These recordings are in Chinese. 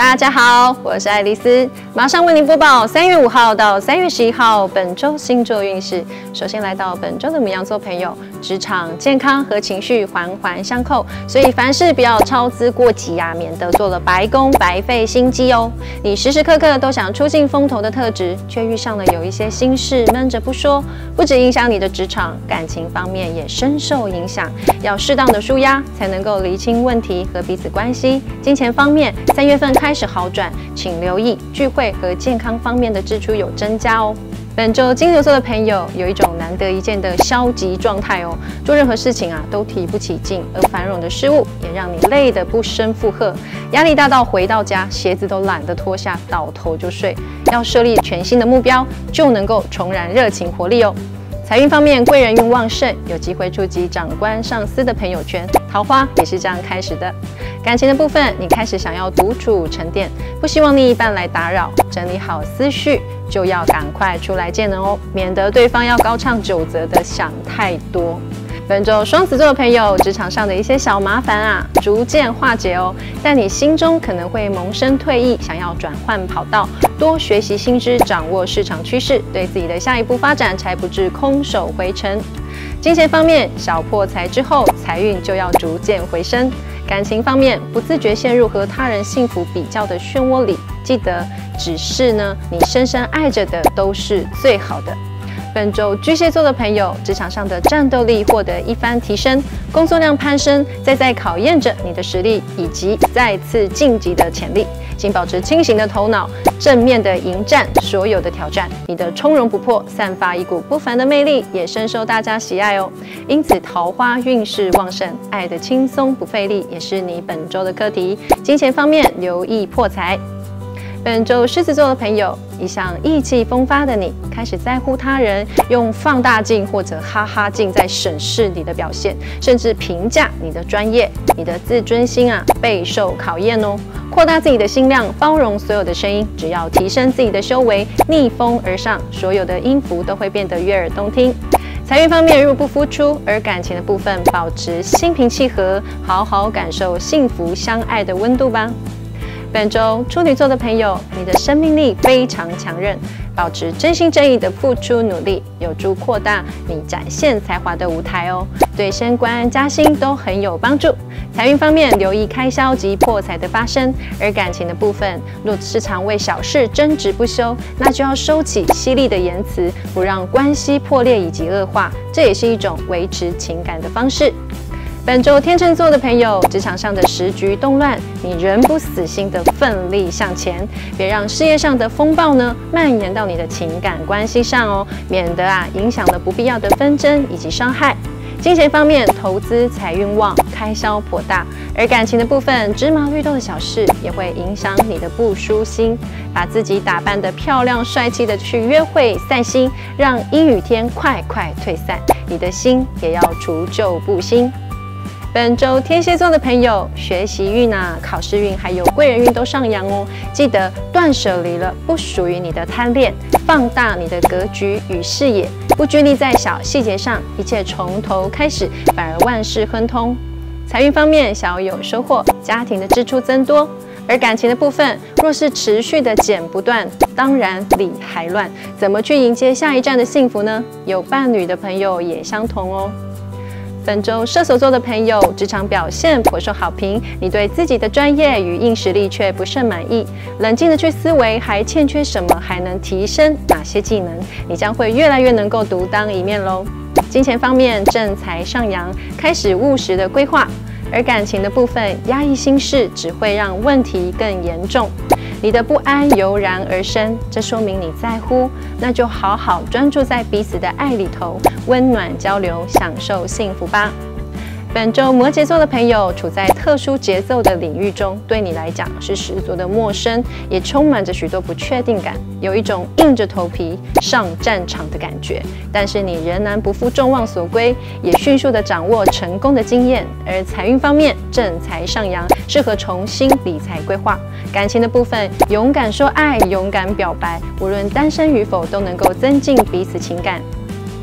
大家好，我是爱丽丝，马上为您播报3月5号到3月11号本周星座运势。首先来到本周的牡羊座朋友，职场、健康和情绪环环相扣，所以凡事不要操之过急啊，免得做了白工白费心机哦。你时时刻刻都想出尽风头的特质，却遇上了有一些心事闷着不说，不只影响你的职场，感情方面也深受影响。要适当的抒压，才能够厘清问题和彼此关系。金钱方面，3月份开始好转，请留意聚会和健康方面的支出有增加哦。本周金牛座的朋友有一种难得一见的消极状态哦，做任何事情都提不起劲，而繁荣的事物也让你累得不胜负荷，压力大到回到家鞋子都懒得脱下，倒头就睡。要设立全新的目标，就能够重燃热情活力哦。财运方面，贵人运旺盛，有机会触及长官、上司的朋友圈，桃花也是这样开始的。感情的部分，你开始想要独处沉淀，不希望另一半来打扰，整理好思绪，就要赶快出来见人哦，免得对方要高唱9则的想太多。本周双子座的朋友，职场上的一些小麻烦逐渐化解哦，但你心中可能会萌生退意，想要转换跑道，多学习新知，掌握市场趋势，对自己的下一步发展才不致空手回城。金钱方面，小破财之后，财运就要逐渐回升。感情方面，不自觉陷入和他人幸福比较的漩涡里，记得只是你深深爱着的都是最好的。本周巨蟹座的朋友，职场上的战斗力获得一番提升，工作量攀升，在考验着你的实力以及再次晋级的潜力。请保持清醒的头脑，正面的迎战所有的挑战。你的从容不迫，散发一股不凡的魅力，也深受大家喜爱哦。因此，桃花运势旺盛，爱的轻松不费力，也是你本周的课题。金钱方面，留意破财。本周狮子座的朋友，一向意气风发的你，开始在乎他人，用放大镜或者哈哈镜在审视你的表现，甚至评价你的专业，你的自尊心备受考验哦。扩大自己的心量，包容所有的声音，只要提升自己的修为，逆风而上，所有的音符都会变得悦耳动听。财运方面入不敷出，而感情的部分保持心平气和，好好感受幸福相爱的温度吧。本周处女座的朋友，你的生命力非常强韧，保持真心真意的付出努力，有助扩大你展现才华的舞台哦，对升官加薪都很有帮助。财运方面，留意开销及破财的发生，而感情的部分，若时常为小事争执不休，那就要收起犀利的言辞，不让关系破裂以及恶化，这也是一种维持情感的方式。本周天秤座的朋友，职场上的时局动乱，你仍不死心的奋力向前，别让事业上的风暴蔓延到你的情感关系上哦，免得影响了不必要的纷争以及伤害。金钱方面，投资财运旺，开销颇大，而感情的部分，芝麻绿豆的小事也会影响你的不舒心。把自己打扮得漂亮帅气的去约会散心，让阴雨天快快退散，你的心也要除旧布新。本周天蝎座的朋友，学习运考试运还有贵人运都上扬哦，记得断舍离了不属于你的贪恋，放大你的格局与视野，不拘泥在小细节上，一切从头开始，反而万事亨通。财运方面小有收获，家庭的支出增多，而感情的部分，若是持续的剪不断，当然理还乱，怎么去迎接下一站的幸福呢？有伴侣的朋友也相同哦。本周射手座的朋友，职场表现颇受好评，你对自己的专业与硬实力却不甚满意，冷静的去思维还欠缺什么，还能提升哪些技能，你将会越来越能够独当一面咯。金钱方面正财上扬，开始务实的规划，而感情的部分，压抑心事只会让问题更严重。你的不安油然而生，这说明你在乎，那就好好专注在彼此的爱里头，温暖交流，享受幸福吧。本周摩羯座的朋友处在特殊节奏的领域中，对你来讲是十足的陌生，也充满着许多不确定感，有一种硬着头皮上战场的感觉。但是你仍然不负众望所归，也迅速的掌握成功的经验。而财运方面正财上扬，适合重新理财规划。感情的部分，勇敢说爱，勇敢表白，无论单身与否，都能够增进彼此情感。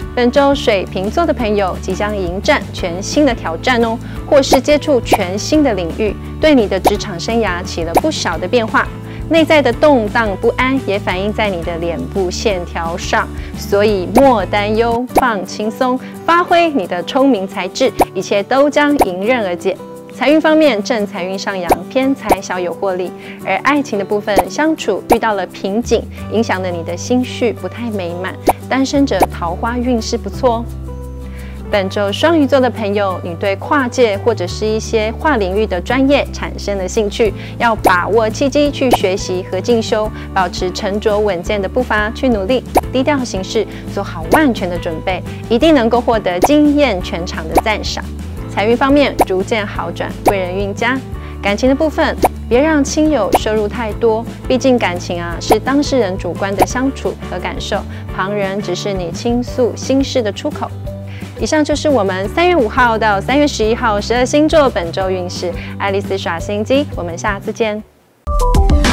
本周水瓶座的朋友即将迎战全新的挑战哦，或是接触全新的领域，对你的职场生涯起了不小的变化。内在的动荡不安也反映在你的脸部线条上，所以莫担忧，放轻松，发挥你的聪明才智，一切都将迎刃而解。财运方面，正财运上扬，偏财小有获利；而爱情的部分，相处遇到了瓶颈，影响了你的心绪不太美满。单身者桃花运势不错哦。本周双鱼座的朋友，你对跨界或者是一些跨领域的专业产生了兴趣，要把握契机去学习和进修，保持沉着稳健的步伐去努力，低调行事，做好万全的准备，一定能够获得惊艳全场的赞赏。财运方面逐渐好转，贵人运佳。感情的部分，别让亲友摄入太多，毕竟感情是当事人主观的相处和感受，旁人只是你倾诉心事的出口。以上就是我们3月5号到3月11号12星座本周运势。爱丽丝耍心机，我们下次见。